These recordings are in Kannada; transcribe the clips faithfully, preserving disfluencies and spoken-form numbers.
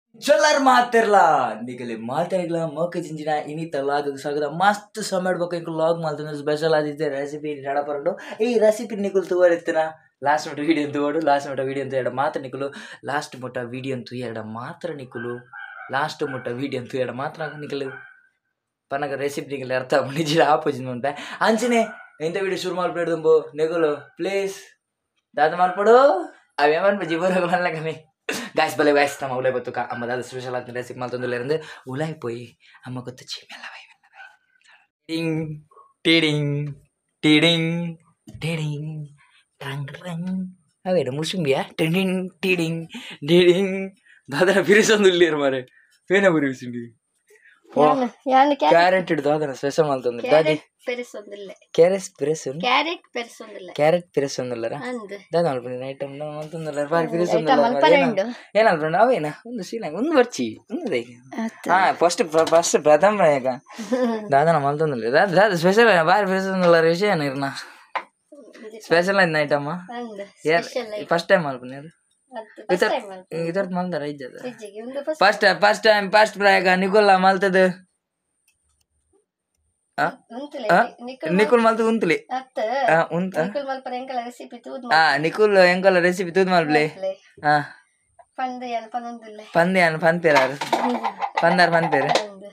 ಚಲ್ಲರ್ ಮಾತಿರ್ಲ ನಿಗಲಿ ಮಾತಾಡ್ಲ ಮಕ್ಕ ಜಿಂಜಿನ ಇನ್ನಿತ ಲಾಗ್ ಸಾಗದ ಮಸ್ತ್ ಸಮಯ ಇಡ್ಬೇಕು ಲಾಗ್ ಮಾಡ್ತಾನೆ ಸ್ಪೆಷಲ್ ಆದಿತ್ತೆ ರೆಸಿಪಿ ನಡಪರಂಡು ಈ ರೆಸಿಪಿ ನಿಕುಲ್ ತಗೋರಿತ್ತಿನ ಲಾಸ್ಟ್ ಮಟ್ಟ ವಿಡಿಯೋ ತಗೋಡು ಲಾಸ್ಟ್ ಮಟ್ಟ ವಿಡಿಯೋ ಅಂತ ಎರಡು ಮಾತ್ರ ನಿಕುಲು ಲಾಸ್ಟ್ ಮಟ್ಟ ವಿಡಿಯೋ ಅಂತೂ ಎರಡು ಮಾತ್ರ ನಿಕುಲು ಲಾಸ್ಟ್ ಮಟ್ಟ ವಿಡಿಯೋ ಅಂತೂ ಎರಡು ಮಾತ್ರ ನಿಕಲು ಪನಗ ರೆಸಿಪಿ ನಿಕಲ್ ಅರ್ಥ ನಿಜ ಆಪೋಸಿಟ್ ಉಂಟೆ ಅಂಚನೆ ಇಂಥ ವಿಡಿಯೋ ಶುರು ಮಾಡ್ಬಿಡ್ದು ನಿಕುಲು ಪ್ಲೀಸ್ ದಾದ ಮಾಡ್ಬಿಡು ಅವೇಮನ್ ಜೀವನ ಮಲ್ಲ ಕಮ್ಮಿ guys boleh guys nama ulai betul kak amma ada spesial lagi resip malton dulu irandu ulai poi amma kota cimela vai ding tiding tiding tiding rang rang awe ada musim ya tiding tiding tiding dada birisan dulu lir mare pena birisan di ಯಾನ ಯಾನ ಕ್ಯಾರೆಟ್ ಇಡ್ದು ಅದನ್ನ ಸ್ಪೆಷಲ್ ಮಾಡ್ತಂದ್ರೆ ದಾದಿ ಪೆರಿಸೊಂದಿಲ್ಲ ಕ್ಯಾರೆಟ್ ಪೆರಿಸೊನ್ ಕ್ಯಾರೆಟ್ ಪೆರಿಸೊಂದಿಲ್ಲ ಕ್ಯಾರೆಟ್ ಪೆರಿಸೊಂದಿಲ್ಲರ ಅಂದ ದಾದ ಅಲ್ಪನ ಐಟಮ್ ಮಾಡ್ತಂದ್ರೆ ಬಾರಿ ಐಟಮ್ ಪೆರಿಸೊಂದಿಲ್ಲ ಅಲ್ಪರೆಂಡು ಏನಲ್ಪಣ್ಣ ಅವೇನ ಒಂದು ಶೀಲ ಒಂದು ಬರ್ಚಿ ಒಂದು ದೈಗ ಹಾ ಫಸ್ಟ್ ಫಸ್ಟ್ ಪ್ರಥಮ ಈಗ ದಾದನ ಮಲ್ತಂದಿಲ್ಲ ದಾದ ದಾದ ಸ್ಪೆಷಲ್ ಬಾರಿ ಪೆರಿಸೊಂದಿಲ್ಲ ವಿಷಯ ಏನಿರ್ನ ಸ್ಪೆಷಲ್ ಆಯ್ತು ಐಟಮ್ ಅಂದ ಫಸ್ಟ್ ಟೈಮ್ ಅಲ್ಪನ ಇದರ ಮಲ್ದಾರ ಇದ್ದದ ಫಸ್ಟ್ ಫಸ್ಟ್ ಟೈಮ್ ಫಸ್ಟ್ ಪ್ರಾಯಗ ನಿಕುಲ್ ಮಲ್ತದ ನಿಕುಲ್ ಮಲ್ತದ ಉಂತಲಿ ಹಾ ನಿಕುಲ್ ಎಂಕಲ ರೆಸಿಪಿ ತೂದ್ ಮಲ್ಪ್ಲೆ ಹಾ ಪಂದೆ ಅನ್ ಪಂಪೇರಾರು ಪಂದಾರ್ ಪಂಪೇರು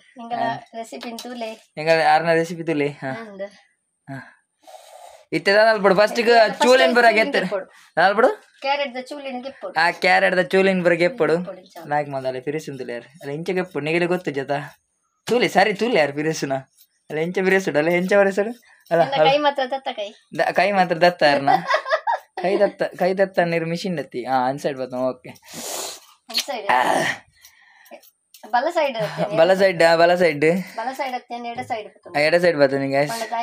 ಎಂಗಲ ಆರ್ನ ರೆಸಿಪಿ ತುಲೆ ಹಾ ಹಾ ಇತ್ತದ ಅಲ್ಪಡು ಫಸ್ಟ್ ಚೂಲೆನ್ ಬರಾಗ ಎತ್ತರ ಅಲ್ಪಡು ಆ ಕ್ಯಾರೆಟ್ ದ ಚೂಲಿನ್ ಬರ ಗೆಪ್ಪಡು ನಾಕ್ ಮಾದಾಲೆ ಪಿರಿಸುಂದಿಲ್ಲ ಯಾರು ಅಲ್ಲ ಎಂಚ ಗೆಪ್ಪಡು ನಿಗಲೆ ಗೊತ್ತು ಜತ ತೂಲಿ ಸರಿ ತೂಲಿ ಯಾರು ಪಿರಿಸುನ ಅಲ್ಲ ಎಂಚ ಪಿರಿಸುಡು ಅಲ್ಲ ಎಂಚ ಬರೆಸಡು ಅಲ್ಲ ಕೈ ಮಾತ್ರ ದತ್ತ ಯಾರನ ಕೈ ದತ್ತ ಕೈ ದತ್ತ ನೀರು ಮಿಷಿನ್ ದತ್ತಿ ಹಾ ಅನ್ ಸೈಡ್ ಬರ್ತಾವ ಓಕೆ ಬಲ ಸೈಡ್ ಬಲ ಸೈಡ್ ಬಲ ಸೈಡ್ ಎಡ ಸೈಡ್ ಬರ್ತಾವ ನಿಂಗೆ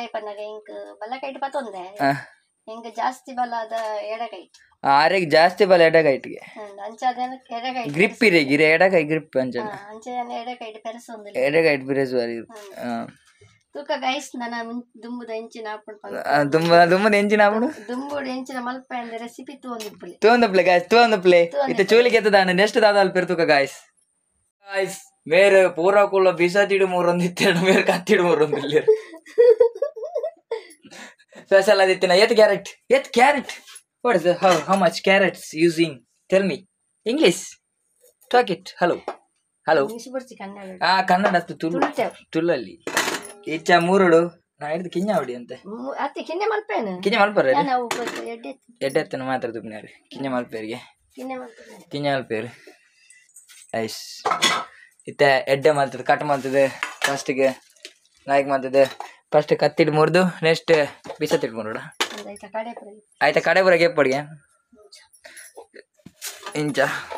ಎಂಗ ಜಾಸ್ತಿ ಬಲ ಅದ ಎಡಗೈ ಆರೆಗ್ ಜಾಸ್ತಿ ಬಲ ಎಡಗೈಟ್ಗೆ ಗ್ರಿಪ್ ಇರೆ ಗಿರೆ ಎಡಗೈ ಗ್ರಿಪ್ ಅಂಚ ಎಡಗೈಟ್ ಬಿರೆಸ್ ಬಾರಿ ತೂಕ ಗೈಸ್ ನನ್ನ ದುಂಬುದ ಎಂಚಿನ ಆಪುಂಡು ದುಂಬ ದುಂಬುದ ಎಂಚಿನ ಆಪುಂಡು ದುಂಬುಡ ಎಂಚಿನ ಮಲ್ಪ ಎಂದ ರೆಸಿಪಿ ತೂಂದಿಪ್ಪುಲೆ ತೂಂದಿಪ್ಪುಲೆ ಗಾಯ್ಸ್ ತೂಂದಿಪ್ಪುಲೆ ಇತ್ತೆ ಚೂಲಿಗೆ ಎತ್ತದಾನ ನೆಕ್ಸ್ಟ್ ದಾದಾಲ್ ಪೆರ್ ತೂಕ ಗಾಯ್ಸ್ ಗಾಯ್ಸ್ ಮೇರೆ ಪೂರಾ ಕುಲ್ಲ ಬಿಸತಿಡು ಮೂರೊಂದಿತ್ತೆರಡು ಮೇರೆ ಕತ್ತಿಡು ಮೂರೊಂದಿಲ್ಲ ಸ್ಪೆಷಲ್ ಆದಿತ್ತಿನ ಎತ್ ಕ್ಯಾರೆಟ್ ಎತ್ carrot what is how how much carrots using tell me English talk it hello hello ah Kannada Tulu ತುಳಲ್ಲಿ ಈಚ ಮೂರುಡು ನಾ ಹಿಡಿದು ಕಿಂಜ ಹೊಡಿ ಅಂತೆ ಕಿಂಜ ಮಲ್ಪರ ಎಡ್ಡೆತ್ತನ ಮಾತ್ರ ತುಪ್ಪಿನಾರಿ ಕಿಂಜ ಮಲ್ಪೇರಿಗೆ ಕಿಂಜ ಮಲ್ಪೇರು ಐಸ್ ಇತ್ತ ಎಡ್ಡೆ ಮಾಡ್ತದೆ ಕಟ್ ಮಾಡ್ತದೆ ಫಸ್ಟಿಗೆ ನಾಯ್ಕ್ ಮಾಡ್ತದೆ ಫಸ್ಟ್ ಕತ್ತಿಡ್ ಮುರಿದು ನೆಕ್ಸ್ಟ್ ಬಿಸತ್ತಿಡ್ ಮುರುಡ ಆಯ್ತಾ ಕಡೆ ಬರ ಗೆಪ್ಪಡಿಗೆ ಇಂಚ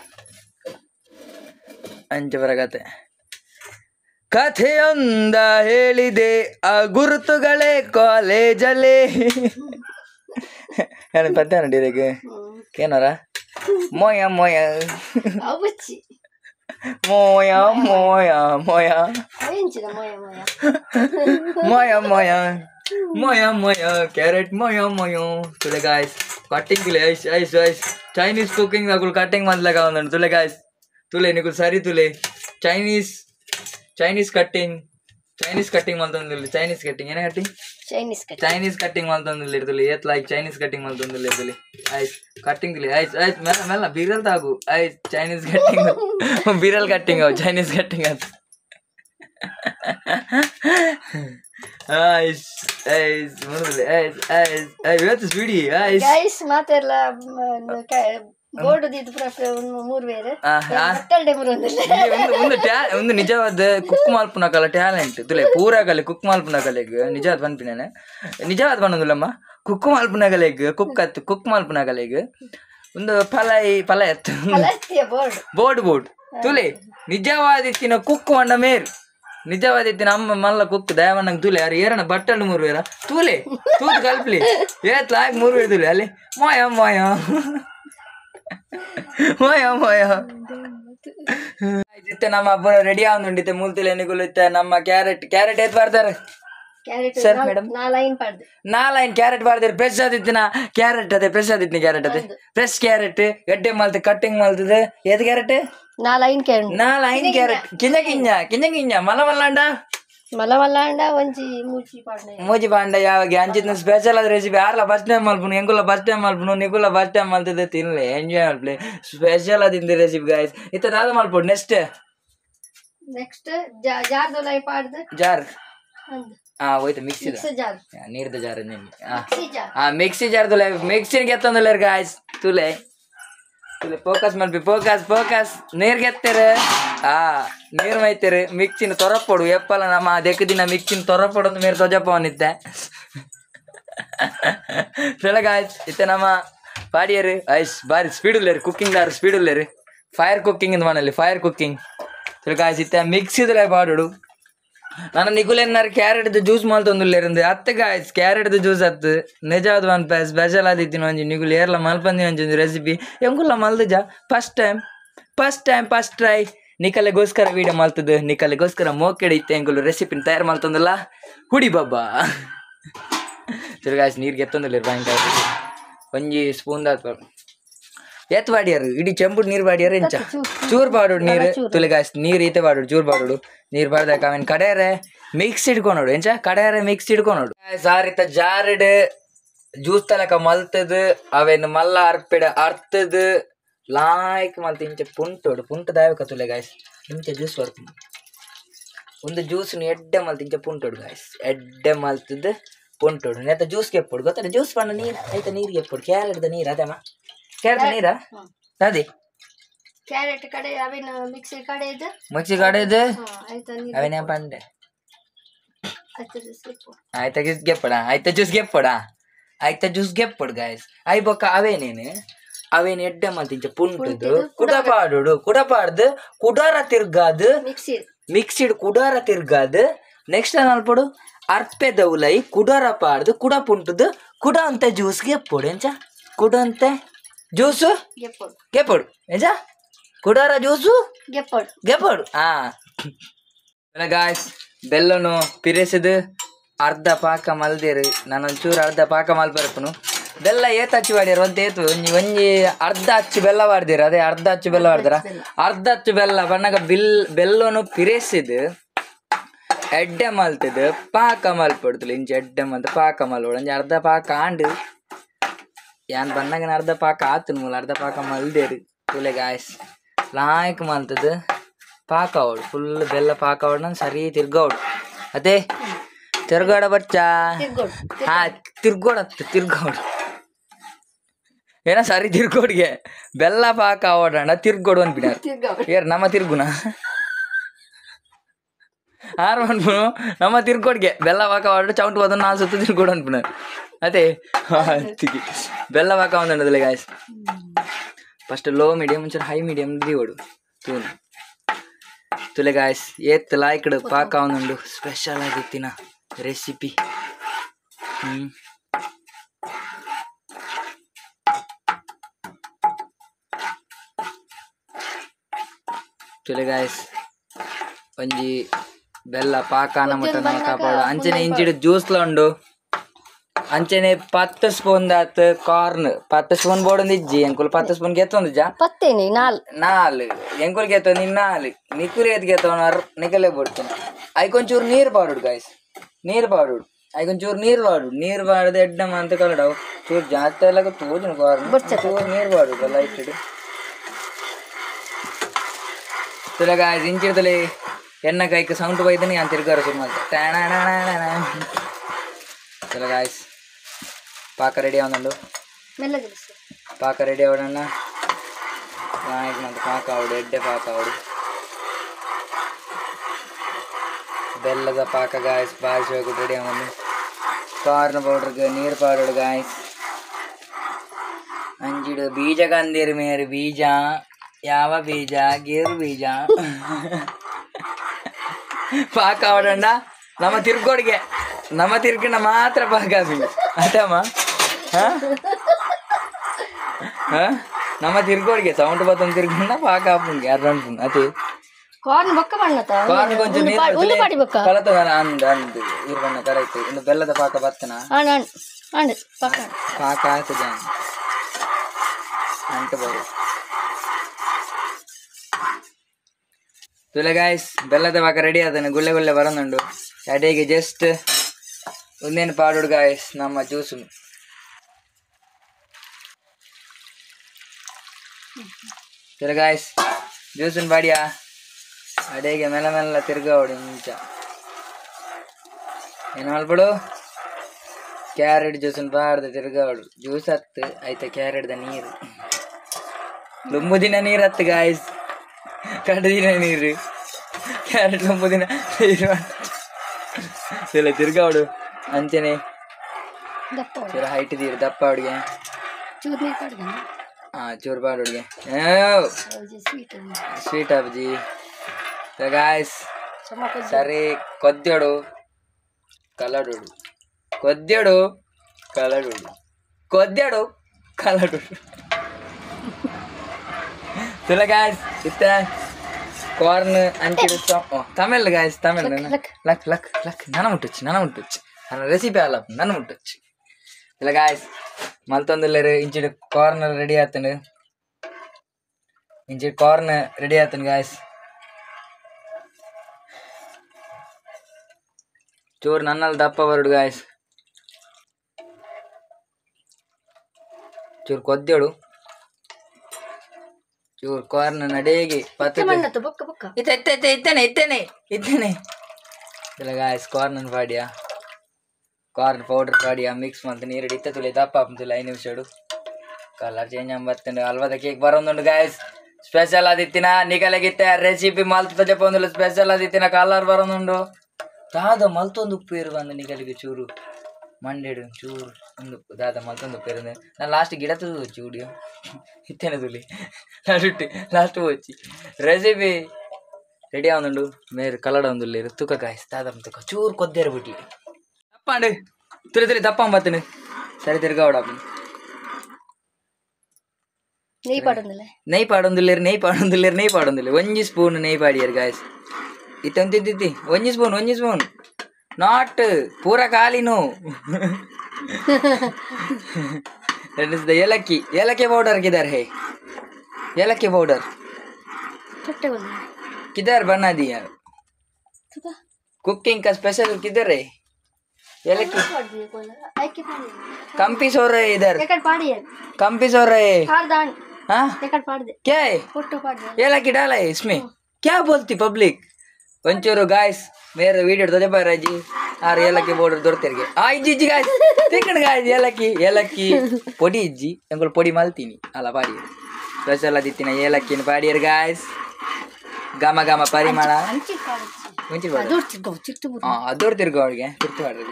ಅಂಚ ಬರಗತ್ತೆ ಕಥೆಯೊಂದ ಹೇಳಿದೆ ಆ ಗುರುತುಗಳೇ ಕಾಲೇಜಲ್ಲೇ ಏನು ಪತ್ತೆ ನಡೀರಿಗೆ ಏನಾರ ಮೋಯ ಮೋಯ ಮೋಯ ಮೋಯ ಮೋಯ ಮೋಯ ಮೋಯ ಮೋಯ ಮೋಯ ಕ್ಯಾರೆಟ್ ಮೋಯ ಮೋಯ ತುಲೆ ಗಾಯ್ಸ್ ಕಟ್ಟಿಂಗ್ ತುಲೆ ಐಸ್ ಐಸ್ ಐಸ್ ಚೈನೀಸ್ ಕುಕಿಂಗ್ ನಾಕು ಕಟ್ಟಿಂಗ್ ಮಾಡ್ಲಾಗ ಒಂದನ್ನು ತುಲೆ ಗಾಯ್ಸ್ ತುಲೆ ನಿಕು ಸರಿ ತುಲೆ Chinese Chinese cutting Chinese cutting ಮಾಡ್ತಂದಿಲ್ಲ ಚೈನೀಸ್ ಕಟ್ಟಿಂಗ್ ಏನೇ ಕಟ್ಟಿಂಗ್ ಚೈನೀಸ್ ಚೈನೀಸ್ ಕಟ್ಟಿಂಗ್ ಮಾಡ್ತಂದಿಲ್ಲ ಇರ್ತಲಿ ಏತ್ ಲೈಕ್ ಚೈನೀಸ್ ಕಟ್ಟಿಂಗ್ ಮಾಡ್ತಂದಿಲ್ಲ ಇರ್ತಲಿ ಐಸ್ ಕಟ್ಟಿಂಗ್ ತುಲಿ ಐಸ್ ಐಸ್ ಮೆಲ್ಲ ಮೆಲ್ಲ ಬಿರಲ್ ತಾಗು ಐಸ್ ಚೈನೀಸ್ ಕಟ್ಟಿಂಗ್ ಬಿರಲ್ ಕಟ್ಟಿಂಗ್ ಅವು ಚೈನೀಸ್ ಕಟ್ಟಿಂಗ್ ಅಂತ ಐಸ್ ಐಸ್ ನೋಡಿದ್ಲಿ ಐಸ್ ಐಸ್ ಐ ಇವತ್ತು ಸ್ವೀಡಿ ಐಸ್ ಗೈಸ್ ಮಾತೆಲ್ಲ ಒಂದು ನಿಜವಾದ ಕುಕ್ ಮಾಲ್ಪುನ ಕಲ ಟ್ಯಾಲೆಂಟ್ ತುಲೆ ಪೂರಾ ಕಲೆ ಕುಕ್ ಮಾಲ್ಪುನ ಕಲೆಗ್ ನಿಜವಾದ ಪನ್ಪಿನೇನೆ ನಿಜವಾದ ಪನ್ನೊಂದಿಲ್ಲಮ್ಮ ಕುಕ್ ಮಾಲ್ಪುನ ಕಲೆಗ್ ಕುಕ್ ಅತ್ತು ಕುಕ್ ಮಾಲ್ಪುನ ಕಲೆಗ್ ಒಂದು ಫಲೈ ಫಲ ಎತ್ತು ಬೋರ್ಡ್ ಬೋರ್ಡ್ ತುಲೆ ನಿಜವಾದಿತ್ತಿನ ಕುಕ್ ಮಂಡ ಮೇರು ನಿಜವಾದಿತ್ತಿನ ಅಮ್ಮ ಮಲ್ಲ ಕುಕ್ ದಯಾವಣ್ಣಂಗ್ ತುಲೆ ಯಾರು ಏರಣ ಬಟ್ಟಲು ಮೂರು ಬೇರ ತೂಲೆ ತೂತ್ ಕಲ್ಪ್ಲಿ ಏತ್ ಲಾಯಕ್ ಮೂರು ಬೇರು ತುಲೆ ಅಲ್ಲಿ ಮೋಯ ಮೋಯ ಮೋಯ ಮೋಯ ಇತ್ತೆ ನಮ್ಮ ಹಬ್ಬ ರೆಡಿ ಆಗುಂಡಿತ್ತೆ ಮೂಲ್ತಿಲೆ ನಿಗುಲಿತ್ತೆ ನಮ್ಮ ಕ್ಯಾರೆಟ್ ಕ್ಯಾರೆಟ್ ಏತ್ ಬರ್ತಾರೆ ಸರ್ ಮೇಡಮ್ ನಾ ಲೈನ್ ಕ್ಯಾರೆಟ್ ಬಾರ್ದಿರ್ ಫ್ರೆಶ್ ಆದಿತ್ತಿನ ಕ್ಯಾರೆಟ್ ಅದೇ ಫ್ರೆಶ್ ಆದಿತ್ತಿನ ಕ್ಯಾರೆಟ್ ಅದೇ ಫ್ರೆಶ್ ಕ್ಯಾರೆಟ್ ಗಡ್ಡೆ ಮಾಲ್ತೆ ಕಟ್ಟಿಂಗ್ ಮಾಲ್ತದೆ ಏತ್ ಕ್ಯಾರೆಟ್ నా లైన్ కేండు నా లైన్ క్యారెట్ కింజ కింజ కింజ కింజ మళ్ళా మళ్ళా అంట మళ్ళా మళ్ళా అండ ಒಂಚಿ ಮೂಚಿ ಪಾಡ್ನೆ ಮೂಜಿ ಬಾಂಡ ಯಾವಾಗ ಅಂಚಿನ ಸ್ಪೆಷಲ್ ಆದ ರೆಸಿಪಿ ಯಾರಲ್ಲ ಫಸ್ಟ್ ಟೈಮ್ ಮಲ್ಪನು ಎಂಗುಲ್ಲ ಫಸ್ಟ್ ಟೈಮ್ ಮಲ್ಪನು ನಿಗುಲ್ಲ ಫಸ್ಟ್ ಟೈಮ್ ಮಲ್ತಿದ್ದೆ ತಿನ್ಲೆ ಎಂಜಾಯ್ ಮಲ್ಪಲೆ ಸ್ಪೆಷಲ್ ಆದಿಂದ ರೆಸಿಪಿ ಗಾಯ್ಸ್ ಇತ್ತ ದಾದ ಮಲ್ಪಡು ನೆಕ್ಸ್ಟ್ ನೆಕ್ಸ್ಟ್ ಜಾರ್ ದೊಲೈ ಪಾಡ್ದು ಜಾರ್ ಅಂದ್ ಹಾ ಹೋಯ್ತು ಮಿಕ್ಸಿ ಜಾರ್ ನೀರ್ದ ಜಾರ್ ಮಿಕ್ಸಿ ಜಾರ್ ಹಾ ಮಿಕ್ಸಿ ಜಾರ್ ತುಲೆ ಮಿಕ್ಸಿನ ಗೆತ್ತಂದಲ್ಲ ಗಾಯ್ಸ್ ತುಲೆ ತುಲೆ ಫೋಕಸ್ ಮಲ್ಪಿ ಫೋಕಸ್ ಫೋಕಸ್ ನೀರ್ ಗೆತ್ತೇರೆ ಆ ನೀರು ಮೈತೇರಿ ಮಿಕ್ಸಿನ ತೊರಪೊಡು ಎಪ್ಪಲ್ಲ ನಮ್ಮ ಅದಕ್ಕೆ ದಿನ ಮಿಕ್ಸಿನ ತೊರಪೊಡು ಅಂತ ಮೇರೆ ತೊಜಪ್ಪವನಿದ್ದೆ ಗಾಯ್ಸ್ ಇತ್ತೆ ನಮ್ಮ ಪಾಡಿಯರು ಐಸ್ ಬಾರಿ ಸ್ಪೀಡ್ ಉಳ್ಳೇರಿ ಕುಕ್ಕಿಂಗ್ ದಾರು ಸ್ಪೀಡ್ ಉಳ್ಳೇರಿ ಫೈರ್ ಕುಕ್ಕಿಂಗ್ ಇಂದ ಮನೇಲಿ ಫೈರ್ ಕುಕ್ಕಿಂಗ್ ಗಾಯ್ಸ್ ಇತ್ತೆ ಮಿಕ್ಸಿದ್ರೆ ಪಾಡೋಡು ನಾನು ನಿಗುಲೇನಾರು ಕ್ಯಾರೆಟ್ದು ಜ್ಯೂಸ್ ಮಲ್ತೊಂದುಲ್ಲೇರಿಂದ ಅತ್ತೆ ಗಾಯ್ಸ್ ಕ್ಯಾರೆಟ್ದು ಜ್ಯೂಸ್ ಅತ್ತು ನಿಜವಾದ ಒಂದು ಪೈ ಸ್ಪೆಷಲ್ ಆದಿತ್ತಿನ ಒಂಜಿ ನಿಗುಲು ಏರ್ಲ ಮಲ್ಪಂದಿ ಒಂಜೊಂದು ರೆಸಿಪಿ ಎಂಗುಲ್ಲ ಮಲ್ದಜ first time first time first try ನಿಕಲೆಗೋಸ್ಕರ ವೀಡಿಯೋ ಮಲ್ತದ್ದು ನಿಕಲೆಗೋಸ್ಕರ ಮೋಕೆಡೆ ಇತ್ತೆ ಎಂಗುಲು ರೆಸಿಪಿನ ತಯಾರು ಮಲ್ತೊಂದಲ್ಲ ಹುಡಿ ಬಾಬಾ ಗಾಯ್ಸ್ ನೀರು ಗೆತ್ತೊಂದಿಲ್ಲ ಭಯಂಕರ ಒಂಜಿ ಸ್ಪೂನ್ ದಾತ ಎತ್ ಬಾಡಿಯಾರು ಇಡೀ ಚೆಂಬುಡು ನೀರು ಬಾಡಿಯಾರು ಎಂಚ ಚೂರು ಬಾಡೋಡು ನೀರು ತುಲೆ ಗಾಯ್ಸ್ ನೀರು ಈತೆ ಬಾಡೋಡು ಚೂರು ಬಾಡೋಡು ನೀರು ಬಾಡ್ದಾಕ ಅವನ್ ಕಡೆಯರೆ ಮಿಕ್ಸ್ ಇಡ್ಕೊನೋಡು ಎಂಚ ಕಡೆಯರೆ ಮಿಕ್ಸ್ ಇಡ್ಕೊನೋಡು ಸಾರಿತ ಜಾರಡ್ ಜ್ಯೂಸ್ ತಲಕ ಮಲ್ತದು ಅವೇನು ಮಲ್ಲ ಅರ್ಪಿಡ ಅರ್ತದು ಲಾಯ್ಕ್ ಮಲ್ತ ಇಂಚ ಪುಂಟೋಡು ಪುಂಟ ದಾಯಕ ತುಲೆ ಗಾಯ್ಸ್ ಇಂಚ ಜ್ಯೂಸ್ ವರ್ಕ್ ಒಂದು ಜ್ಯೂಸ್ನು ಎಡ್ಡೆ ಮಲ್ತ ಇಂಚ ಪುಂಟೋಡು ಗಾಯ್ಸ್ ಎಡ್ಡೆ ಮಲ್ತದ್ದು ಪುಂಟೋಡು ನೆತ್ತ ಜ್ಯೂಸ್ ಕೆಪ್ಪೋಡು ಗೊತ್ತಾನೆ ಜ್ಯೂಸ್ ಪಂಡ ನೀರು ಆಯ್ತಾ ನೀರು ಕೆಪ್ಪೋಡು ಕ್ಯಾರೆಟ್ದ ನೀರು ಅದಮ್ಮ ಕ್ಯಾರೆಟ್ ನೀರಾ ಅದೇ ಕ್ಯಾರೆಟ್ ಕಡೆ ಅವೇನು ಮಿಕ್ಸಿ ಕಡೆ ಇದೆ ಮಿಕ್ಸಿ ಕಡೆ ಇದೆ ಆಯ್ತಾ ಅವೇನೇ ಪಂಡೆ ಆಯ್ತಾ ಆಯ್ತಾ ಜ್ಯೂಸ್ ಗೆಪ್ಪಡ ಆಯ್ತಾ ಜ್ಯೂಸ್ ಗೆಪ್ಪಡ ಆಯ್ತಾ ಜ್ಯೂಸ್ ಗೆಪ್ಪಡು ಗಾಯ್ಸ್ ಅಯ್ ಬೊಕ್ಕ ಅವೇನೇನು ಅವೇನು ಎಡ್ಡೆ ಮಲ್ತಿಂಚ ಪುಂಟದು ಕುಡಪಾಡು ಕುಡಪಾಡ್ದು ಕುಡಾರ ತಿರ್ಗಾದು ಮಿಕ್ಸಿ ಮಿಕ್ಸಿಡ್ ಕುಡಾರ ತಿರ್ಗಾದು ನೆಕ್ಸ್ಟ್ ಅಲ್ಪಡು ಅರ್ಪೆ ದೌಲೈ ಕುಡಾರ ಪಾಡ್ದು ಕುಡ ಪುಂಟದು ಕುಡ ಅಂತ ಜ್ಯೂಸ್ ಗೆಪ್ಪಡು ಎಂಚ ಕುಡ ಅಂತೆ ಜ್ಯೂಸು ಗೆಪ್ಪಡು ಗೆಪ್ಪಡು ಎಂಚ ಕುಡಾರ ಜ್ಯೂಸು ಗೆಪ್ಪಡು ಗೆಪ್ಪಡು ಹಾ ಗಾಯ್ಸ್ ಬೆಲ್ಲನು ಪಿರೆಸಿದು ಅರ್ಧ ಪಾಕ ಮಲ್ದೇರು ನಾನು ಒಂಚೂರು ಅರ್ಧ ಪಾಕ ಮಲ್ಪರಪ್ಪನು ಬೆಲ್ಲ ಏತ್ ಹಚ್ಚಿ ಮಾಡ್ಯಾರ ಅಂತ ಏತು ಒಂಜಿ ಒಂಜಿ ಅರ್ಧ ಹಚ್ಚಿ ಬೆಲ್ಲ ಮಾಡ್ದಿರ ಅದೇ ಅರ್ಧ ಹಚ್ಚಿ ಬೆಲ್ಲ ಮಾಡ್ದಾರ ಅರ್ಧ ಹಚ್ಚಿ ಬೆಲ್ಲ ಬಣ್ಣಗ ಬಿಲ್ ಬೆಲ್ಲನು ಪಿರೆಸಿದು ಎಡ್ಡೆ ಮಲ್ತಿದ್ದು ಪಾಕ ಮಲ್ಪಡ್ತಲ್ಲ ಇಂಚ ಎಡ್ಡೆ ಮಲ್ತ ಪಾಕ ಮಲ್ಪಡು ಒಂಜಿ ಅರ್ಧ ಪಾಕ ಆಂಡು ಯಾನ್ ಬಣ್ಣಗನ ಅರ್ಧ ಪಾಕ ಆತನ ಮೂಲ ಅರ್ಧ ಪಾಕ ಮಲ್ದೇರು ತುಲೆ ಗಾಯ್ಸ್ ಲಾಯ್ಕ್ ಮಲ್ತದ್ದು ಪಾಕ ಅವಡು ಫುಲ್ ಬೆಲ್ಲ ಪಾಕ ಅವಡು ಸರಿ ತಿರ್ಗೋಡು ಅದೇ ತಿರ್ಗಾಡ ಬಚ್ಚ ಹಾ ತಿರ್ಗೋಡತ್ತ ತಿರ್ಗೋಡು ಏನ ಸರಿ ತಿರ್ಗೋಡ್ಗೆ ಬೆಲ್ಲ ಪಾಕ ಅವಡಣ್ಣ ತಿರ್ಗೋಡು ಅನ್ಬಿಟ್ಟಾರ ಏರ್ ನಮ್ಮ ತಿರ್ಗುನ ಆರು ಅನ್ಬಿಡು ನಮ್ಮ ತಿರ್ಗೋಡ್ಗೆ ಬೆಲ್ಲ ಪಾಕ ಅವಡು ಚೌಂಟು ಹೋದ ನಾಲ್ಕು ಸುತ್ತು ತಿರ್ಗೋಡು ಅನ್ಬಿಡ ಅದೇ ತಿಗಿ ಬೆಲ್ಲ ಪಾಕ ಒಂದಣ್ಣದಲ್ಲ ಗಾಯ್ಸ್ ಫಸ್ಟ್ ಲೋ ಮೀಡಿಯಂ ಒಂಚೂರು ಹೈ ಮೀಡಿಯಂ ದಿವೋಡು ತೂನು ತುಲೆ ಗಾಯ್ಸ್ ಏತ್ ಲಾಯ್ಕಡು ಪಾಕ ಒಂದುಂಡು ಸ್ಪೆಷಲ್ ಆಗಿತ್ತಿನ ರೆಸಿಪಿ ಹ್ಮ್ ತುಲೆ ಗಾಯ್ಸ್ ಒಂಜಿ ಬೆಲ್ಲ ಪಾಕನ ಮಟನ ಕಾಪಾಡು ಅಂಚನೆ ಇಂಚಿಡು ಜ್ಯೂಸ್ಲ ಉಂಡು ಅಂಚನೆ ಪತ್ತು ಸ್ಪೂನ್ ದಾತ್ ಕಾರ್ನ್ ಪತ್ತು ಸ್ಪೂನ್ ಬೋಡೊಂದು ಇಜ್ಜಿ ಎಂಕುಲು ಪತ್ತು ಸ್ಪೂನ್ ಗೆತ್ತೊಂದುಜ ಪತ್ತೇನಿ ನಾಲ್ ನಾಲ್ ಎಂಕುಲ್ ಗೆತ್ತೊಂದು ಇನ್ನು ನಾಲ್ ನಿಕುಲ್ ಎತ್ ಗೆತ್ತವನಾರು ನಿಕಲೇ ಬಿಡ್ತಾನೆ ಐಕೊಂಚೂರು ನೀರು ಪಾಡುಡು ಗಾಯ್ಸ್ ನೀರು ಪಾಡುಡು ಐಕೊಂಚೂರು ನೀರು ಪಾಡು ನೀರು ಪಾಡದೆ ಎಡ್ಡ ಮಂತ ಕಲಡವು ಚೂರು ಜಾಸ್ತಿ ಎಲ್ಲ ತೋಜು ಕಾರ್ನ್ ಚೂರು ನೀರು ಪಾಡುದು ಲೈಟ್ ಇಡು ತುಲ ಗಾಯ್ಸ್ ಇಂಚಿಡ್ತಲೆ ಎಣ್ಣ ಕೈಕ್ ಸೌಂಡ್ ಬೈದನಿ ಅಂತ ತಿರ್ಗಾರ ಶುರು ಮಾಡ್ತೆ ತುಲ ಗಾಯ್ಸ್ ಪಾಕ ರೆಡಿ ಅವನಂಡು ಪಾಕ ರೆಡಿ ಅವಡಣ್ಣ ನಾಯಕ್ ಮಂತ್ ಪಾಕ ಅವಡು ಎಡ್ಡೆ ಪಾಕ ಅವಡು ಬೆಲ್ಲದ ಪಾಕ ಗಾಯ್ಸ್ ಬಾರಿಸಿ ಹೋಗಿ ರೆಡಿ ಅವನು ಕಾರ್ನ್ ಪೌಡ್ರಿಗೆ ನೀರು ಪಾಡೋಡು ಗಾಯ್ಸ್ ಅಂಜಿಡು ಬೀಜ ಕಂದಿರು ಮೇರು ಬೀಜ ಯಾವ ಬೀಜ ಗೇರು ಬೀಜ ಪಾಕ ಅವಡಣ್ಣ ನಮ್ಮ ತಿರ್ಗೋಡ್ಗೆ ನಮ್ಮ ತಿರ್ಗಿನ ಮಾತ್ರ ಪಾಕ ಬೀಜ ಅತ್ತಮ್ಮ ನಮ್ಮ ತಿರ್ಗೋಡ್ಗೆ ಸೌಂಡ್ ಬತ್ತೊಂದು ತಿರ್ಗೊಂಡ ಪಾಕ ಹಾಪುಂಗೆ ಅರ್ರಂಟು ಅತಿ ಕಾರ್ನ್ ಬೊಕ್ಕ ಬಣ್ಣತ ಕಾರ್ನ್ ಕೊಂಚ ನೀರು ಉಂದು ಪಾಡಿ ಬೊಕ್ಕ ಕಲತ ಅಂದ ಅಂದು ಇರು ಬಣ್ಣ ಕರೆಕ್ಟ್ ಇನ್ನು ಬೆಲ್ಲದ ಪಾಕ ಬತ್ತನ ಆಂಡ್ ಆಂಡ್ ಆಂಡ್ ಪಾಕ ಪಾಕ ಆಯ್ತು ಜಾನ್ ಅಂಟು ಬರು ತುಲೆ ಗಾಯ್ಸ್ ಬೆಲ್ಲದ ಪಾಕ ರೆಡಿ ಆದನು ಗುಳ್ಳೆ ಗುಳ್ಳೆ ಬರೋನುಂಡು ಅಡಿಗೆ ಜಸ್ಟ್ ಒಂದೇನು ಪಾಡುಡು ಗಾಯ್ಸ್ ನಮ್ಮ ಜ್ಯೂಸು ತುಲೆ ಗಾಯ್ಸ್ ಜ್ಯೂಸನ್ ಬಾಡಿಯಾ ಅಡಿಗೆ ಮೆಲ್ಲ ಮೆಲ್ಲ ತಿರ್ಗಾವಡು ಇಂಚ ಏನು ಮಲ್ಪಡು ಕ್ಯಾರೆಟ್ ಜ್ಯೂಸನ್ ಬಾಡ್ದು ತಿರ್ಗಾವಡು ಜ್ಯೂಸ್ ಹತ್ತು ಆಯ್ತಾ ಕ್ಯಾರೆಟ್ದ ನೀರು ಲುಂಬು ದಿನ ನೀರು ಹತ್ತು ಗಾಯ್ಸ್ ಕಡು ದಿನ ನೀರು ಕ್ಯಾರೆಟ್ ಲುಂಬು ದಿನ ನೀರು ಇಲ್ಲ ತಿರ್ಗಾವಡು ಅಂಚನೆ ಹೈಟ್ ದೀರು ದಪ್ಪ ಹುಡುಗೆ ಹಾ ಚೂರು ಪಾಡು ಹುಡುಗೆ ಸ್ವೀಟ್ ಅಬ್ಜಿ ಗಾಯ್ಸ್ ಸರಿ ಕೊದ್ದೋಡು ಕಲಡೋಡು ಕೊದ್ದೋಡು ಕಲಡೋಡು ಕೊದ್ದೋಡು ಕಲಡೋಡು ತುಲ ಗಾಯ್ಸ್ ಇತ್ತ ಕಾರ್ನ್ ಅಂಚಿಡು Tamil guys Tamil luck luck luck ನನ ಮುಟ್ಟೊಚ್ಚು ನನ ಮುಟ್ಟೊಚ್ಚು ನನ್ನ ರೆಸಿಪಿ ಅಲ್ಲ ನನ್ನ ಮುಟ್ಟೊಚ್ಚು ಇಲ್ಲ ಗಾಯ್ಸ್ ಮಲ್ತೊಂದುಲ್ಲೇರು ಇಂಚಿಡು ಕಾರ್ನ್ ರೆಡಿ ಆತನು ಇಂಚಿಡು ಕಾರ್ನ್ ರೆಡಿ ಆತನು ಗಾಯ್ಸ್ ಚೂರು ನನ್ನಲ್ಲಿ ದಪ್ಪ ಬರುಡು ಗಾಯ್ಸ್ ಚೂರು ಕೊದ್ದೋಡು ಚೂರು ಕಾರ್ನ್ ನಡೇಗೆ ಇತ್ತೇನೆ ಇತ್ತೇನೆ ಇತ್ತೇನೆ ಇಲ್ಲ ಗಾಯ್ಸ್ ಕಾರ್ನ್ ಪಾಡಿಯಾ ಕಾರ್ನ್ ಪೌಡರ್ ಪಾಡಿಯಾ ಮಿಕ್ಸ್ ಮಾಡ್ತೀನಿ ನೀರು ಇತ್ತ ತುಳಿ ದಪ್ಪ ಹಾಕ್ತಿಲ್ಲ ಐದು ನಿಮಿಷ ಕಲರ್ ಚೇಂಜ್ ಬರ್ತೇನೆ ಅಲ್ವದ ಕೇಕ್ ಬರೋಂದುಂಡು ಗಾಯ್ಸ್ ಸ್ಪೆಷಲ್ ಆದಿತ್ತಿನ ನಿಗಲಗಿತ್ತೆ ರೆಸಿಪಿ ಮಲ್ತ ಜಪೊಂದು ಸ್ಪೆಷಲ್ ಆದಿತ್ತಿನ ಕಲರ್ ಬರೋಂದುಂಡು ದಾದ ಮಲ್ತೊಂದು ಉಪ್ಪು ಇರು ಬಂದು ನಿಗಲಿಗೆ ಚೂರು ಮಂಡೇಡು ಚೂರು ಒಂದು ದಾದ ಮಲ್ತೊಂದು ಉಪ್ಪು ಇರೋದು ನಾನು ಲಾಸ್ಟ್ ಗಿಡ ತುದು వచ్చి ವಿಡಿಯೋ ಇತ್ತೇನೆ ತುಳಿ ನಡುಟ್ಟಿ ಲಾಸ್ಟ್ వచ్చి ರೆಸಿಪಿ ರೆಡಿ ಆವೊಂದುಂಡು ಮೇರೆ ಕಲಡ ಒಂದುಲ್ಲೆ ತುಕ ಗಾಯ್ಸ್ ದಾದ ತುಕ ಚೂರು ಕೊದ್ದೇರು ಬಿಟ್ಟಿ ದಪ್ಪಾಂಡು ತುಳಿ ತುಳಿ ದಪ್ಪ ಬತ್ತನು ಸರಿ ತಿರ್ಗಾವಡಪ್ಪ ನೆಯ್ ಪಾಡೊಂದಿಲ್ಲ ನೆಯ್ ಪಾಡೊಂದಿಲ್ಲೇರು ನೆಯ್ ಪಾಡೊಂದಿಲ್ಲೇರು ನೆಯ್ ಪಾಡೊಂದಿಲ್ಲ ಒಂಜಿ ಸ್ಪೂನ್ ನೆಯ್ ಪಾಡಿಯರು ಗಾಯ್ಸ್ ಇತ್ತಂತಿದ್ದಿ ಒಂಜಿ ಸ್ಪೂನ್ ಒಂಜಿ ಸ್ಪೂನ್ ನಾಟ್ ಪೂರ ಕಾಲಿನು ಏಲಕ್ಕಿ ಏಲಕ್ಕಿ ಪೌಡರ್ ಕಿಧರ್ ಹೇ ಏಲಕ್ಕಿ ಪೌಡರ್ किधर बना दिया कुकिंग का स्पेशल किधर है ಏಲಕ್ಕಿ कंपी सो रहे इधर कंपी सो रहे हाँ क्या है ಏಲಕ್ಕಿ डाला है इसमें क्या बोलती पब्लिक ಒಂಚೂರು ಗಾಯ್ಸ್ ಮೇರೆ ವಿಡಿಯೋ ತೋಜಪಾರಾಜಿ ಆರು ಏಲಕ್ಕಿ ಪೌಡರ್ ದೊರೆತಿರ್ಗೆ ಆ ಇಜ್ಜಿ ಇಜ್ಜಿ ಗಾಯ್ಸ್ ತಿಕ್ಕಣ ಗಾಯ್ಸ್ ಏಲಕ್ಕಿ ಏಲಕ್ಕಿ ಪೊಡಿ ಇಜ್ಜಿ ಎಂಗಳು ಪೊಡಿ ಮಲ್ತೀನಿ ಅಲ್ಲ ಪಾಡಿ ಸ್ಪೆಷಲ್ ಆದಿತ್ತಿನ ಏಲಕ್ಕಿನ ಪಾಡಿಯರ್ ಗಾಯ್ಸ್ ಘಮ ಘಮ ಪರಿಮಳ ಮುಂಚೆ ಹಾ ಅದೋರ್ ತಿರ್ಗೋ ಅವಳಿಗೆ ತಿರ್ತು ಮಾಡ್ರಿ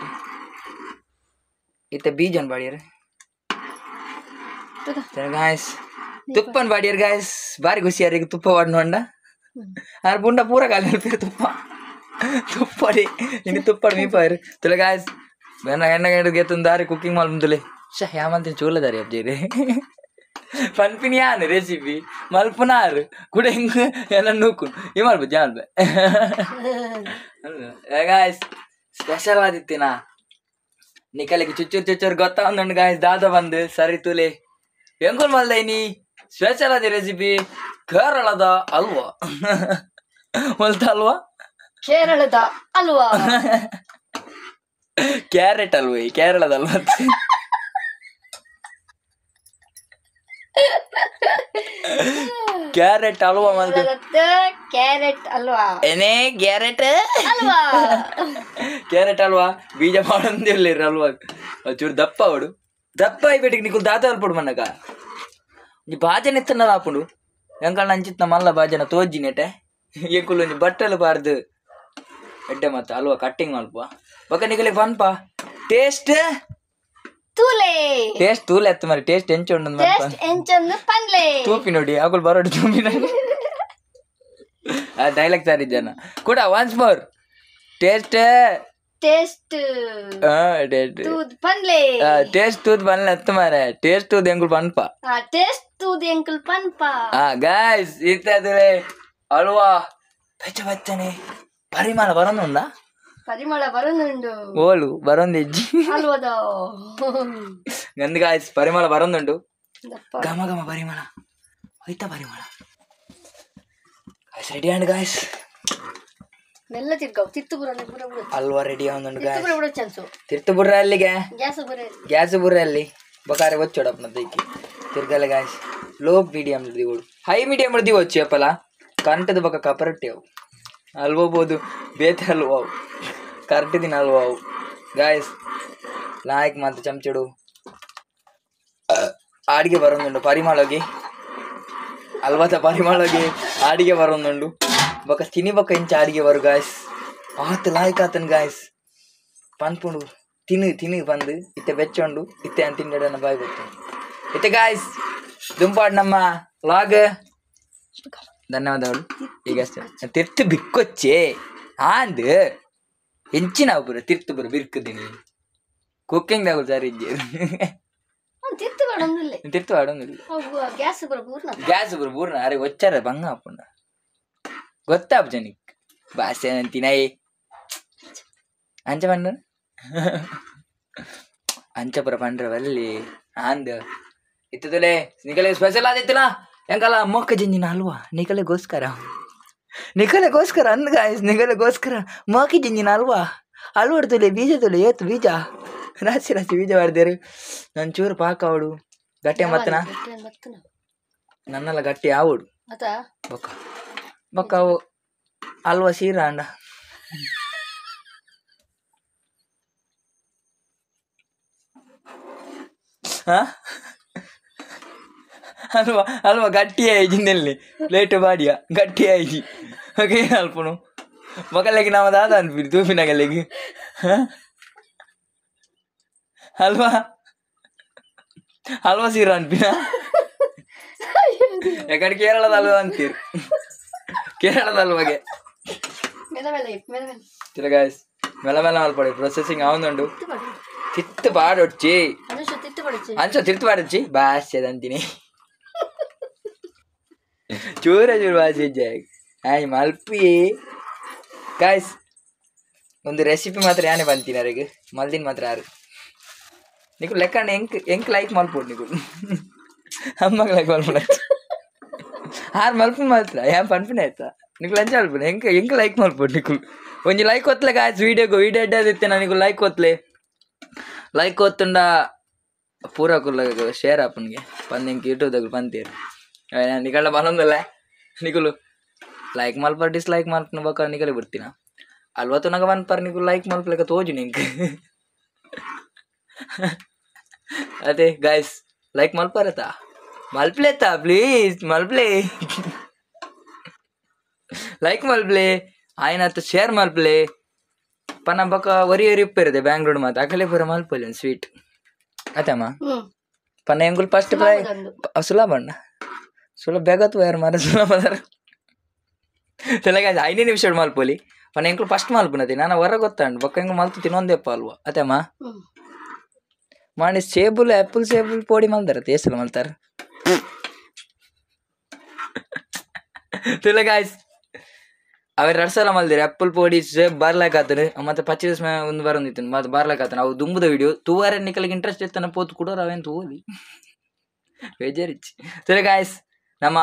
ಇತ್ತ ಬೀಜನ್ ಪಾಡಿಯರ್ ಗಾಯ್ಸ್ ತುಪ್ಪನ್ ಪಾಡಿಯರ್ ಗಾಯ್ಸ್ ಬಾರಿ ಖುಷಿಯಾರಿಗೆ ತುಪ್ಪ ವಾಡ್ನೊಂಡ ಆರು ಬುಂಡ ಪೂರ ಕಾಲ ನೆನಪಿರು ತುಪ್ಪ ತುಪ್ಪಡಿ ಇನ್ನು ತುಪ್ಪಡು ಮೀಪಾರು ತುಲೆ ಗಾಯ್ಸ್ ಬೆನ್ನ ಎಣ್ಣ ಗಂಡು ಗೆತ್ತೊಂದು ದಾರಿ ಕುಕ್ಕಿಂಗ್ ಮಾಡಿ ಮುಂದಲೆ ಶ ಯಾಮಂತ ಚೂಲ ದಾರಿ ಅಬ್ಜೀರಿ ಪನ್ಪಿನಿ ಯಾನು ರೆಸಿಪಿ ಮಲ್ಪುನಾರು ಕೂಡ ಹಿಂಗೆ ಎಲ್ಲ ನೂಕು ಈ ಮಾಡ್ಬೋದು ಜಾನ್ಬೆ ಗಾಯ್ಸ್ ಸ್ಪೆಷಲ್ ಆದಿತ್ತಿನ ನಿಕಲಿಗೆ ಚುಚ್ಚೂರು ಚುಚ್ಚೂರು ಗೊತ್ತಾ ಒಂದೊಂದು ಗಾಯ್ಸ್ ದಾದ ಬಂದು ಸರಿ ತುಲೆ ಹೆಂಗೋಲ್ ಮಲ್ದೈನಿ ಸ್ಪೆಷಲ್ ಆದ ರೆಸಿಪಿ ಕೇರಳದ ಅಲ್ವಾ ಮಲ್ತ ಅಲ್ವಾ ಕೇರಳದ ಅಲ್ವಾ ಕ್ಯಾರೆಟ್ ಅಲ್ವ ಕೇರಳದ ಅಲ್ವಾ ಕ್ಯಾರೆಟ್ ಅಲ್ವಾ ಮಲ್ತ ಕ್ಯಾರೆಟ್ ಅಲ್ವಾ ಏನೇ ಕ್ಯಾರೆಟ್ ಅಲ್ವಾ ಕ್ಯಾರೆಟ್ ಅಲ್ವಾ ಬೀಜ ಮಾಡೊಂದಿಲ್ಲ ಅಲ್ವಾ ಚೂರು ದಪ್ಪ ಅವಡು ದಪ್ಪ అయిపోయి నీకు దాత అల్పడు మనక నీ బాజన ఎత్తున్నారు అప్పుడు ఎంకల్ నంచిత్న మళ్ళా బాజన తోజ్జినటే ఎంకులు నీ బట్టలు పారదు ఎడ్ಡೆ ಮತ್ತೆ ಅಲ್ವಾ ಕಟ್ಟಿಂಗ್ ಮಲ್ಪ ಬಕ ನಿಗಲೆ ಬನ್ಪ ಟೇಸ್ಟ್ ತೂಲೆ ಟೇಸ್ಟ್ ತೂಲೆ ಎತ್ತ మరి ಟೇಸ್ಟ್ ಎಂಚ ಉಂಡು ಟೇಸ್ಟ್ ಎಂಚಂದು ಪನ್ಲೆ ತೂಪಿ ನೋಡಿ ಅಕುಲ್ ಬರೋಡು ತೂಪಿ ನೋಡಿ ಆ ಡೈಲಾಗ್ ಸಾರಿದ್ದಾನ ಕೂಡ ಒನ್ಸ್ ಮೋರ್ ಟೇಸ್ಟ್ ಟೇಸ್ಟ್ ಆ ಟೇಸ್ಟ್ ತೂದ್ ಪನ್ಲೆ ಟೇಸ್ಟ್ ತೂದ್ ಪನ್ಲೆ ಎತ್ತ ಮಾರೆ ಟೇಸ್ಟ್ ತೂದ್ ಎಂಕುಲ್ ಪನ್ಪ ಆ ಟೇಸ್ಟ್ ತೂದ್ ಎಂಕುಲ್ ಪನ್ಪ ಆ ಗೈಸ್ ಇರ್ತದೆ ಅಲ್ವಾ ಬೆಚ್ಚ ಬೆಚ್ಚನೆ ಪರಿಮಳ ಬರೋನುಂಡಾ ಪರಿಮಳ ಬರೋನುಂಡು ಓಲು ಬರೋಂದಿಜ್ಜಿ ಅಲ್ವದ ಗಂಧ ಗಾಯ್ಸ್ ಪರಿಮಳ ಬರೋನುಂಡು ಘಮ ಘಮ ಪರಿಮಳ ಹೋಯ್ತಾ ಪರಿಮಳ ಗಾಯ್ಸ್ ರೆಡಿ ಅಂಡ್ ಗಾಯ್ಸ್ ಮೆಲ್ಲ ತಿರ್ಗಾವ್ ತಿರ್ತು ಬುರ ಬುರ ಬುರ ಹಲ್ವಾ ರೆಡಿ ಆಗುന്നുണ്ട് ತಿರ್ತು ಬುರ ಬುರ ಚಾನ್ಸು ತಿರ್ತು ಬುರ್ರ ಅಲ್ಲಿಗೆ ಗ್ಯಾಸ್ ಬುರ ಗ್ಯಾಸ್ ಬುರ್ರ ಅಲ್ಲಿ ಬಕಾರೆ వచ్చోడప్ప దైకి తిరగల గాయ్స్ లో మీడియం దిగుడు హై మీడియం ది వచ్చి చెప్పలా కంటది బక కపరట్టేవు ಹಲ್ವಾ ಬೋದು ಬೇತೆ ಹಲ್ವಾ ಕರೆಕ್ಟ್ ದಿನ ಹಲ್ವಾ ಗಾಯ್ಸ್ ನಾಯಕ್ ಮಾತು ಚಮಚಡು ಆಡಿಗೆ ಬರೋದುಂಡು ಪರಿಮಳಗೆ ಹಲ್ವಾದ ಪರಿಮಳಗೆ ಆಡಿಗೆ ಬರೋದುಂಡು ಬಕ ತಿನಿ ಬಕ ಇಂಚ ಆಡಿಗೆ ಬರು ಗಾಯ್ಸ್ ಆತ ಲಾಯ್ಕ್ ಆತನ್ ಗಾಯ್ಸ್ ಪನ್ಪುಂಡು ತಿನ್ನು ತಿನ್ನು ಬಂದು ಇತ್ತೆ ಬೆಚ್ಚೊಂಡು ಇತ್ತೆ ಅಂತ ತಿಂಡನ ಬಾಯ್ ಗೊತ್ತು ಇತ್ತೆ ಗಾಯ್ಸ್ ದುಂಪಾಡ್ ನಮ್ಮ ಲಾಗ್ ಧನ್ಯವಾದಗಳು ಈಗ ಅಷ್ಟೇ ತಿರ್ತು ಬಿಕ್ಕೊಚ್ಚೆ ಆಂದ್ ಹೆಂಚಿನ ಪುರ ತಿರ್ತು ಪುರ ಬಿರ್ಕದೀನಿ ಕುಕ್ಕಿಂಗ್ ದಾಗ ಸರಿ ತಿರ್ತು ಆಡೋದಿಲ್ಲ ತಿರ್ತು ಆಡೋದಿಲ್ಲ ಗ್ಯಾಸ್ ಬುರ ಪೂರ್ಣ ಗ್ಯಾಸ್ ಪುರ ಪೂರ್ಣ ಅರೆ వచ్చాರ ಬಂಗ ಅಪ್ಪಣ್ಣ ಗೊತ್ತಾಪ್ ಜನಿಕ್ ಭಾಷೆ ಅಂತಿನೈ ಅಂಚ ಬಂದ ಅಂಚ ಪುರ ಪಂಡ್ರ ಬಲ್ಲಿ ಆಂದ್ ಇತ್ತದಲೆ ನಿಕಲೆ ಸ್ಪೆಷಲ್ ಆದಿತ್ತಲ್ಲ ಹೆಂಗಲ್ಲ ಮೊಕ್ಕ ಜಂಜಿನ ಹಲ್ವಾ ನಿಕಲೆಗೋಸ್ಕರ ನಿಕಲೆಗೋಸ್ಕರ ಅಂದ್ ಗಾಯ್ಸ್ ನಿಕಲೆಗೋಸ್ಕರ ಮೊಕ್ಕಿ ಜಂಜಿನ ಹಲ್ವಾ ಹಲ್ವಾ ಹೊಡ್ತಲೆ ಬೀಜ ತೊಲೆ ಏತು ಬೀಜ ರಾಶಿ ರಾಶಿ ಬೀಜ ಹೊಡೆದೇರು ನನ್ನ ಚೂರು ಪಾಕ ಅವಡು ಗಟ್ಟೆ ಮತ್ತನ ನನ್ನೆಲ್ಲ ಗಟ್ಟಿ ಆವಡು ಬೊಕ್ಕ ಬೊಕ್ಕ ಅವು ಹಲ್ವಾ ಸೀರ ಅಂಡ ಹಾ ಹಲ್ವಾ ಹಲ್ವಾ ಗಟ್ಟಿ ಆಯ್ಜಿ ನೆಲ್ಲಿ ಪ್ಲೇಟ್ ಬಾಡಿಯ ಗಟ್ಟಿ ಆಯ್ಜಿ ಓಕೆ ಅಲ್ಪನು ಮಗಲಿಗೆ ನಾವು ದಾದ ಅನ್ಬಿಡಿ ತೂಪಿನಾಗಲ್ಲಿಗೆ ಹಲ್ವಾ ಹಲ್ವಾ ಸೀರ ಅನ್ಪಿನ ಯಾಕಂದ್ರೆ ಕೇರಳದ ಹಲ್ವಾ ಅಂತೀರಿ ಕೇರಳದ ಹಲ್ವಾಗೆ ಗಾಯ್ಸ್ ಮೆಲ್ಲ ಮೆಲ್ಲ ಮಲ್ಪಡಿ ಪ್ರೊಸೆಸಿಂಗ್ ಆവുന്നുണ്ട് ತಿತ್ತು ಪಾಡೊಚ್ಚಿ ಅಂಚ ತಿರ್ತು ಪಾಡೊಚ್ಚಿ ಭಾಷೆ ಅಂತೀನಿ ಚೂರ ಚೂರು ಭಾಷೆ ಆಯ್ ಮಲ್ಪಿ ಗಾಯ್ಸ್ ಒಂದು ರೆಸಿಪಿ ಮಾತ್ರ ಯಾನೇ ಬಂತೀನಿ ಅವ್ರಿಗೆ ಮಲ್ದಿನ ಮಾತ್ರ ಯಾರು నీకు లెక్క ఎంక్ ఎంక్ లైక్ మలుపుడు నీకు అమ్మకి లైక్ మలుపుడు ఆరు మలుపు మాత్ర ఏం పనిపిన అవుతా నీకు లంచ్ మలుపుడు ఎంక ఎంక లైక్ మలుపుడు నీకు కొంచెం లైక్ కొత్తలే కాదు వీడియోకు వీడియో అడ్డా తెచ్చినా నీకు లైక్ కొత్తలే లైక్ కొత్తుండ ಪೂರಕುಲ್ಲ ಶೇರ್ ಆಪನ್ಗೆ ಪಂದ್ ಇಂಕ ಯೂಟ್ಯೂಬ್ದಾಗ ಬಂತೀರಿ ನಿಕಳ ಬರೋದಿಲ್ಲ ನಿಕಲು ಲೈಕ್ ಮಲ್ಪರ್ ಡಿಸ್ಲೈಕ್ ಮಲ್ಪನ ಬೇಕಾದ್ರೆ ನಿಕಲಿ ಬಿಡ್ತೀನ ಅಲ್ವತ್ತು ನಗ ಬಂದ್ಪರ್ ನಿಕು ಲೈಕ್ ಮಲ್ಪಲೆಕ್ಕ ತೋಜು ನಿಂಕ ಅದೇ ಗಾಯ್ಸ್ ಲೈಕ್ ಮಲ್ಪರತಾ ಮಲ್ಪ್ಲೇತಾ ಪ್ಲೀಸ್ ಮಲ್ಪ್ಲೇ ಲೈಕ್ ಮಲ್ಪ್ಲೇ ಆಯ್ನತ್ತು ಶೇರ್ ಮಲ್ಪ್ಲೇ ಪನ ಬಕ ವರಿ ವರಿ ಉಪ್ಪಿರದೆ ಬ್ಯಾಂಗ್ಳೂರ್ ಮಾತು ಅಕಲೆ ಪೂರ ಮಲ್ಪಲ್ಲಿ ಒಂದು ಸ್ವೀಟ್ ಆತಮ್ಮ ಪನ್ನ ಎಂಗುಲ್ ಫಸ್ಟ್ ಪ್ರೈ ಸುಲಭ ಅಣ್ಣ ಸುಲಭ ಬೇಗತ್ತು ಯಾರು ಮಾರ ಸುಲಭ ಅದಾರ ತೆಲಗ ಐನೇ ನಿಮಿಷ ಮಲ್ಪೋಲಿ ಪನ್ನ ಎಂಗುಲ್ ಫಸ್ಟ್ ಮಲ್ಪನತಿ ನಾನು ಹೊರ ಗೊತ್ತಾಂಡು ಬಕ್ಕ ಎಂಗುಲ್ ಮಲ್ತು ತಿನ್ನೊಂದೆಪ್ಪ ಅಲ್ವಾ ಆತಮ್ಮ ಮಾಡಿ ಸೇಬುಲ್ ಆ್ಯಪಲ್ ಸೇಬುಲ್ ಪೋಡಿ ಮಲ್ದಾರ ತೇಸಲ ಮಲ್ತಾರ ತೆಲಗ ಅವ್ರು ಎರಡು ಸಲ ಮಲ್ದಿರಿ ಆ್ಯಪಲ್ ಪೋಡಿ ಸೇಬ್ ಬಾರ್ಲಾಕಾತನು ಮತ್ತೆ ಪಚ್ಚೀಸ್ ಮೇ ಒಂದು ಬರೋಂದಿತ್ತು ಮತ್ತೆ ಬಾರ್ಲಾಕಾತನು ಅವು ದುಂಬುದ ವಿಡಿಯೋ ತೂವಾರೆ ನಿಕಲಿಗೆ ಇಂಟ್ರೆಸ್ಟ್ ಇರ್ತಾನೆ ಪೋತು ಕೊಡೋರು ಅವೇನು ತೂವಲಿ ಬೇಜಾರಿಚ್ಚಿ ತುಲೆ ಗಾಯ್ಸ್ ನಮ್ಮ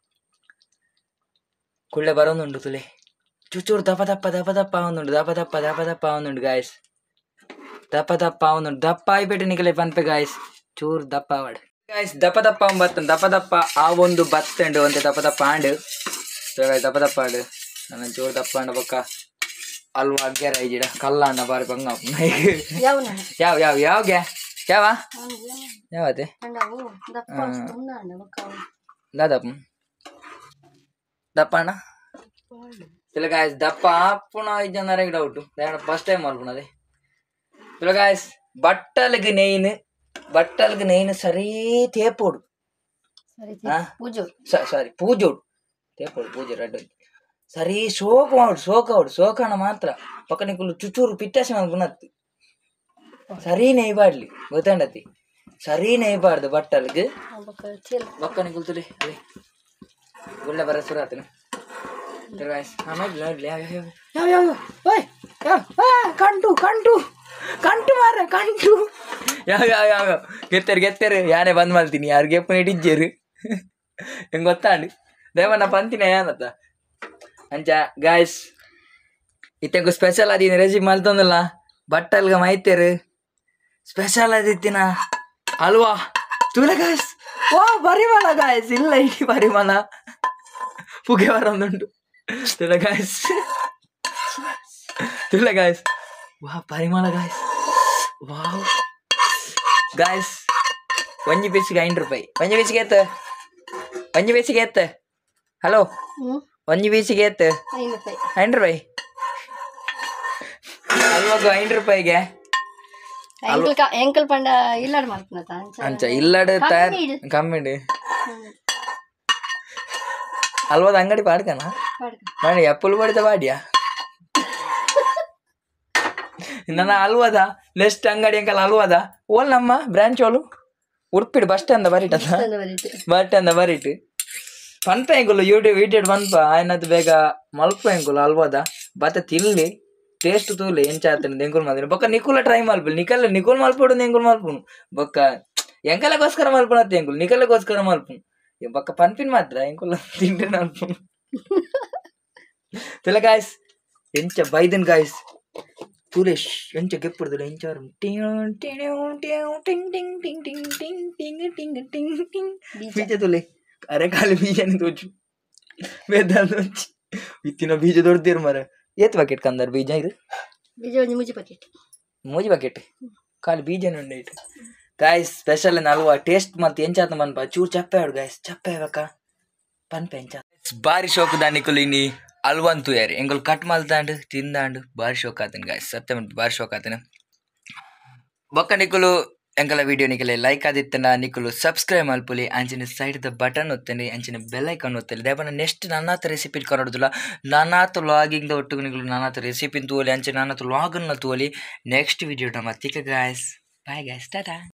ಕುಳ್ಳೆ ಬರೋಂದುಂಡು ತುಲೆ ಚೂಚೂರು ದಪ್ಪ ದಪ್ಪ ದಪ್ಪ ದಪ್ಪ ಆവുന്നുണ്ട് ದಪ್ಪ ದಪ್ಪ ದಪ್ಪ ದಪ್ಪ ಆവുന്നുണ്ട് ಗಾಯ್ಸ್ ದಪ್ಪ ದಪ್ಪ ಆവുന്നുണ്ട് ದಪ್ಪ ಆಯ್ಬಿಟ್ಟು ನಿಕಲೆ ಪನ್ಪೆ ಗಾಯ್ಸ್ ಚೂರು ದಪ್ಪ ಆವಾಡು ಗಾಯ್ಸ್ ದಪ್ಪ ದಪ್ಪ ಬತ್ತ ದಪ್ಪ ದಪ್ಪ ಆ ಒಂದು ಬತ್ತಂಡು ಅಂತೆ ದಪ್ಪ ದಪ್ಪ ಆಂಡು ದಪ್ಪ ದಪ್ಪ ಆಡು ನನ್ನ ಚೂರು ದಪ್ಪ ಅಂಡ ಬಕ್ಕ ಅಲ್ವಾ ಅಗ್ಗ್ಯಾರ ಐಜಿಡ ಕಲ್ಲ ಅಣ್ಣ ಬಾರಿ ಬಂಗ ಯಾವ ಯಾವ ಯಾವ ಗ್ಯಾ ಯಾವ ಯಾವತ್ತೆ ದಾದಪ್ಪ ದಪ್ಪ ಅಣ್ಣ ಇಲ್ಲ ಗಾಯ್ಸ್ ದಪ್ಪ ಆಪುಣ ಐದು ಜನರಿಗೆ ಡೌಟು ಫಸ್ಟ್ ಟೈಮ್ ಮಾಡ್ಬಿಡದೆ ಇಲ್ಲ ಗಾಯ್ಸ್ ಬಟ್ಟಲಿಗೆ ನೆಯ್ನು ಬಟ್ಟಲಿಗೆ ನೆಯ್ನು ಸರಿ ತೇಪೋಡು ಸಾರಿ ಪೂಜೋಡು ತೇಪೋಡು ಪೂಜೆ ರೆಡ್ ಸರಿ ಸೋಕು ಮಾಡು ಸೋಕ ಅವಡು ಸೋಕಣ ಮಾತ್ರ ಪಕ್ಕನಿಕ್ಕಲು ಚುಚೂರು ಪಿಟ್ಟಾಸಿ ಮಾಡ್ಬಿಡತ್ತು ಸರಿ ನೆಯ್ಬಾಡ್ಲಿ ಗೊತ್ತಾಂಡತಿ ಸರಿ ನೆಯ್ಬಾರ್ದು ಬಟ್ಟಲ್ಗೆ ಬಕ್ಕನಿ ಕುಲ್ತುಲಿ ಅದೇ ಒಳ್ಳೆ ಬರ ಸುರ ಆತನು ನೋಡ್ಲಿ ಯಾವ ಯಾವ ಯಾವ ಕಂಟು ಕಂಟು ಕಂಟು ಮಾರ ಕಂಟು ಯಾವ ಯಾವ ಯಾವ ಗೆತ್ತರು ಗೆತ್ತರು ಯಾನೇ ಬಂದ್ ಮಾಡ್ತೀನಿ ಯಾರು ಗೆಪ್ಪನ ಇಟ್ಟಿಜ್ಜೇರು ಹೆಂಗೆ ಗೊತ್ತಾಂಡು ದೇವಣ್ಣ ಪಂತಿನ ಏನತ್ತ ಅಂಚ ಗಾಯ್ಸ್ ಇತ್ತೆಂಕು ಸ್ಪೆಷಲ್ ಆದಿನ ರೆಸಿಪಿ ಮಲ್ತೊಂದಲ್ಲ ಬಟ್ಟಲ್ಗ ಮೈತೇರು ಸ್ಪೆಷಲ್ ಆದಿತ್ತಿನ ಅಲ್ವಾ ತುಲ ಗಾಯ್ಸ್ ವಾ ಪರಿಮಳ ಗಾಯ್ಸ್ ಇಲ್ಲ ಇಡೀ ಪರಿಮಳ ಪುಗೆ ಬರೋದುಂಟು ತುಲ ಗಾಯ್ಸ್ ತುಲ ಗಾಯ್ಸ್ ವಾ ಪರಿಮಳ ಗಾಯ್ಸ್ ವಾವ್ ಗಾಯ್ಸ್ ಒಂಜಿ ಪೀಸಿಗೆ ಐದು ರೂಪಾಯಿ ಒಂಜಿ ಪೀಸಿಗೆ ಎತ್ತ ಒಂಜಿ ಪೀಸಿಗೆ ಎತ್ತ ಹಲೋ ಒಂಜಿ ಪೀಸಿಗೆ ಎತ್ತ ಐದು ರೂಪಾಯಿ ಅಲ್ವಾಗ ಐದು ರೂಪಾಯಿಗೆ ಎಂಕಲ್ ಪಂಡ ಇಲ್ಲಾಡ್ ಮಾಡ್ತಾನ ಅಂಚ ಇಲ್ಲಾಡು ತಯಾರ್ ಕಮ್ಮಿ ಅಲ್ವಾದ ಅಂಗಡಿ ಪಾಡ್ಕನ ಮಾಡಿ ಅಪ್ಪಲು ಪಡಿತ ಬಾಡಿಯಾ ನನ್ನ ಅಲ್ವಾದ ನೆಕ್ಸ್ಟ್ ಅಂಗಡಿ ಅಂಕಲ್ ಅಲ್ವಾದ ಓಲ್ ನಮ್ಮ ಬ್ರಾಂಚ್ ಓಲು ಉಡುಪಿಡು ಬಸ್ ಸ್ಟ್ಯಾಂಡ್ ಬರೀಟ ಬಸ್ ಸ್ಟ್ಯಾಂಡ್ ಬರೀಟ್ ಪನ್ಪ ಎಂಕುಲು ಯೂಟ್ಯೂಬ್ ಯೂಟ್ಯೂಬ್ ಪನ್ಪ ಆಯ್ನದು ಬೇಗ ಮಲ್ಪ ಎಂಕುಲು ಅಲ್ವಾದ ಬತ್ತ ತಿನ್ಲಿ ಟೇಸ್ಟ್ ತೂಲೆ ಎಂಚ ಆತನ ಎಂಕುಲ್ ಮಾತ್ರ ಬೊಕ್ಕ ನಿಕುಲ ಟ್ರೈ ಮಲ್ಪು ನಿಕಲ್ ನಿಕುಲ್ ಮಲ್ಪೋಡು ಎಂಕುಲ್ ಮಲ್ಪುನು ಬೊಕ್ಕ ಎಂಕಲಗೋಸ್ಕರ ಮಲ್ಪುನತ್ತೆ ಎಂಕುಲ್ ನಿಕಲಗೋಸ್ಕರ ಮಲ್ಪುನು ಬೊಕ್ಕ ಪನ್ಪಿನ್ ಮಾತ್ರ ಎಂಕುಲ್ ತಿಂಡ್ರೆ ಮಲ್ಪುನು ತುಲ ಗಾಯ್ಸ್ ಎಂಚ ಬೈದನ್ ಗಾಯ್ಸ್ ತುಲೇಶ್ ಎಂಚ ಗೆಪ್ಪುಡ್ದು ಎಂಚಾರು ಬೀಜ ತುಲೆ ಅರೆ ಖಾಲಿ ಬೀಜನೇ ತೋಚು ಬೇದಾಲ್ ತೋಚಿ ಇತ್ತಿನ ಬೀಜ ದೊಡ್ಡದಿರು ಮರ ಏತ್ ಬಕೆಟ್ ಕಂದರ್ ಬೀಜ ಇದು ಬೀಜ ಒಂಜಿ ಮೂಜಿ ಬಕೆಟ್ ಮೂಜಿ ಬಕೆಟ್ ಖಾಲಿ ಬೀಜನೇ ಉಂಡೆ ಇಟ್ಟು ಗಾಯ್ಸ್ ಸ್ಪೆಷಲ್ ಅಲ್ವಾ ಟೇಸ್ಟ್ ಮತ್ತೆ ಎಂಚಾತ ಮನ್ಪ ಚೂರು ಚಪ್ಪೆ ಆಡು ಗಾಯ್ಸ್ ಚಪ್ಪೆ ಬೇಕ ಪನ್ಪೆ ಎಂಚ ಬಾರಿ ಶೋಕು ದಾನಿಕುಲು ಇನಿ ಅಲ್ವಂತು ಯಾರು ಎಂಗಲ್ ಕಟ್ ಮಲ್ತಾಂಡು ತಿಂದಾಂಡು ಬಾರಿ ಶೋಕ್ ಆತನ ಗಾಯ್ಸ್ ಸತ್ಯ ಮಂತ್ ಬಾರಿ ಶೋಕ್ ಆತನ ಬೊಕ್ಕ ನಿಕುಲು ಎಂಕಲ ವಿಡಿಯೋ ನಿಕಲೆ ಲೈಕ್ ಆದಿತ್ತನ ನಿಕುಲು ಸಬ್ಸ್ಕ್ರೈಬ್ ಮಲ್ಪುಲಿ ಅಂಚಿನ ಸೈಡ್ ದ ಬಟನ್ ಒತ್ತಂడి ಅಂಚಿನ ಬೆಲ್ ಐಕಾನ್ ಒತ್ತಲಿ ದೇಪನ ನೆಕ್ಸ್ಟ್ ನನ್ನಾತ ರೆಸಿಪಿ ಕನ್ನಡದಲ್ಲ ನನ್ನಾತ ಲಾಗಿಂಗ್ ದ ಒಟ್ಟಿಗೆ ನಿಕುಲು ನನ್ನಾತ ರೆಸಿಪಿ ತೋಲಿ ಅಂಚಿನ ನನ್ನಾತ ಲಾಗನ್ನ ತೋಲಿ ನೆಕ್ಸ್ಟ್ ವಿಡಿಯೋ ನಮ್ಮ ತಿಕ್ಕ ಗಾಯ್ಸ್ ಬಾಯ್ ಗಾಯ್ಸ್ ಟಾಟಾ.